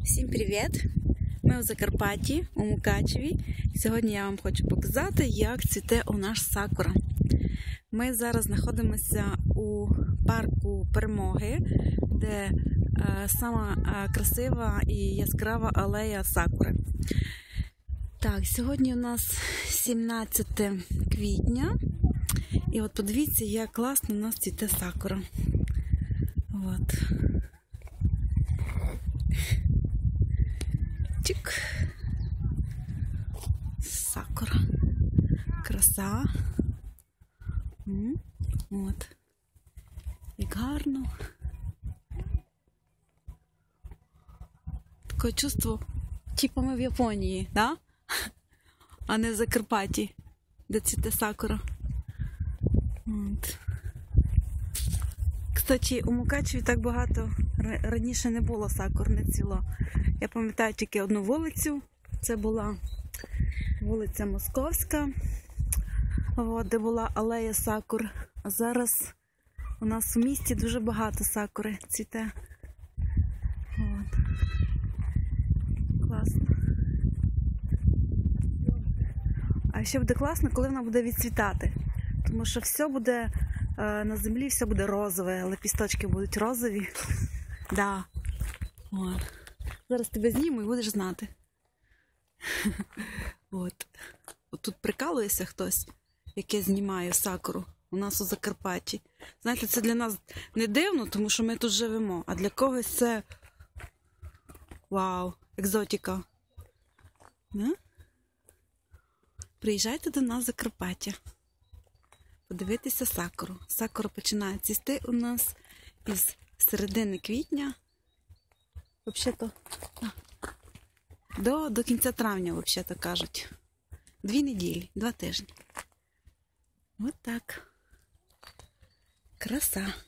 Всім привіт! Ми у Закарпатті, у Мукачеві. Сьогодні я вам хочу показати, як цвіте у нас сакура. Ми зараз знаходимося у парку Перемоги, де сама красива і яскрава алея сакури. Так, сьогодні у нас 17 квітня. І от подивіться, як класно у нас цвіте сакура. От. Чик. Сакура. Краса. От. Як гарно. Таке чувство, типу ми в Японії, да? А не в Закарпатті, де цвіте сакура. От. Кстати, у Мукачеві так багато раніше не було сакур, не цвіло. Я пам'ятаю тільки одну вулицю. Це була вулиця Московська, де була алея сакур. А зараз у нас в місті дуже багато сакури цвіте. От. Класно. А ще буде класно, коли вона буде відцвітати. Тому що все буде на землі, все буде розове, лепісточки будуть розові. Да. От. Зараз тебе зніму і будеш знати. От. От тут прикалується хтось, яке знімає сакуру у нас у Закарпатті. Знаєте, це для нас не дивно, тому що ми тут живемо. А для когось це вау, екзотика. Не? Приїжджайте до нас в Закарпаття. Подивитися сакуру. Сакура починає цвісти у нас із середини квітня. Взагалі-то до кінця травня, взагалі-то кажуть. 2 неділі, 2 тижні. От так. Краса.